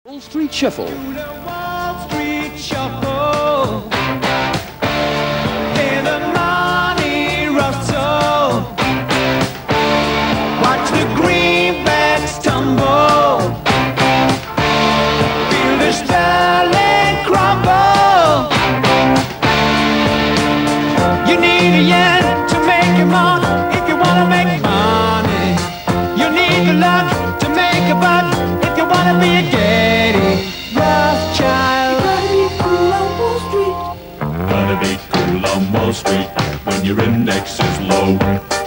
Wall Street Shuffle. Wall Street Shuffle. Hear the money rustle. Watch the greenbacks tumble. Feel the sterling crumble. You need a yen to make your mark if you want to make money. You need the luck to make a buck if you want to be a Getty. Rothschild. Gotta be cool on Wall Street when your index is low.